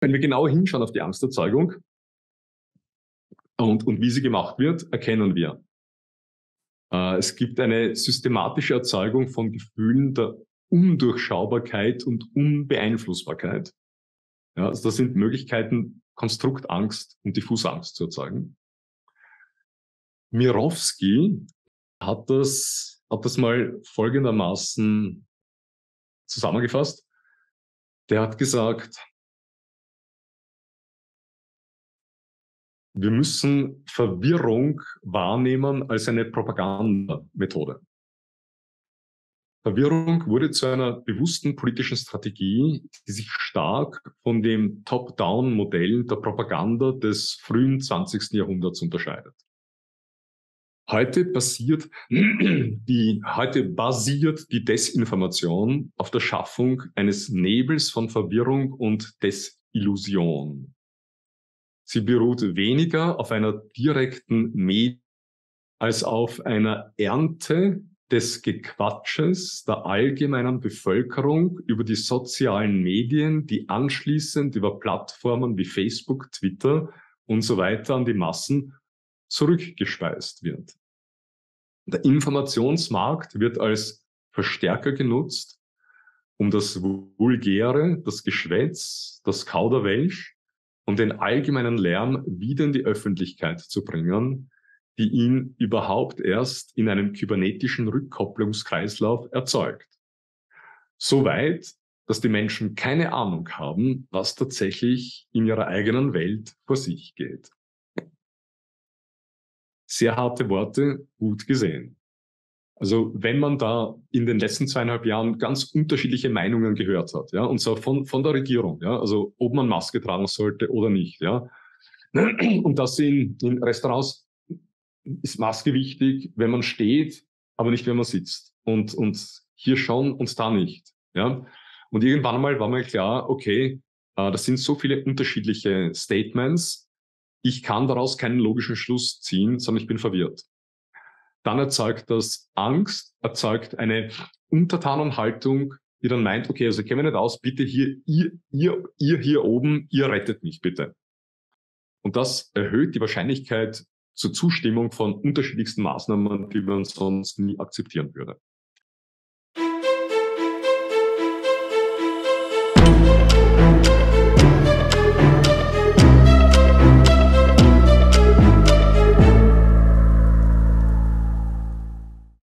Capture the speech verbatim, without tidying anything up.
Wenn wir genau hinschauen auf die Angsterzeugung und, und wie sie gemacht wird, erkennen wir, äh, es gibt eine systematische Erzeugung von Gefühlen der Undurchschaubarkeit und Unbeeinflussbarkeit. Ja, also das sind Möglichkeiten, Konstruktangst und Diffusangst zu erzeugen. Mirowski hat das, hat das mal folgendermaßen zusammengefasst. Der hat gesagt, wir müssen Verwirrung wahrnehmen als eine Propagandamethode. Verwirrung wurde zu einer bewussten politischen Strategie, die sich stark von dem Top-Down-Modell der Propaganda des frühen zwanzigsten Jahrhunderts unterscheidet. Heute basiert die, heute basiert die Desinformation auf der Schaffung eines Nebels von Verwirrung und Desillusion. Sie beruht weniger auf einer direkten Medien als auf einer Ernte des Gequatsches der allgemeinen Bevölkerung über die sozialen Medien, die anschließend über Plattformen wie Facebook, Twitter und so weiter an die Massen zurückgespeist wird. Der Informationsmarkt wird als Verstärker genutzt, um das Vulgäre, das Geschwätz, das Kauderwelsch und den allgemeinen Lärm wieder in die Öffentlichkeit zu bringen, die ihn überhaupt erst in einem kybernetischen Rückkopplungskreislauf erzeugt. Soweit, dass die Menschen keine Ahnung haben, was tatsächlich in ihrer eigenen Welt vor sich geht. Sehr harte Worte, gut gesehen. Also wenn man da in den letzten zweieinhalb Jahren ganz unterschiedliche Meinungen gehört hat, ja, und zwar von, von der Regierung, ja, also ob man Maske tragen sollte oder nicht, ja, und das in, in Restaurants ist Maske wichtig, wenn man steht, aber nicht, wenn man sitzt. Und, und hier schon und da nicht. Ja? Und irgendwann einmal war mir klar, okay, äh, das sind so viele unterschiedliche Statements, ich kann daraus keinen logischen Schluss ziehen, sondern ich bin verwirrt. Dann erzeugt das Angst, erzeugt eine Untertanenhaltung, die dann meint, okay, also ich kenne mich nicht aus, bitte hier, ihr, ihr, ihr hier oben, ihr rettet mich bitte. Und das erhöht die Wahrscheinlichkeit zur Zustimmung von unterschiedlichsten Maßnahmen, die man sonst nie akzeptieren würde.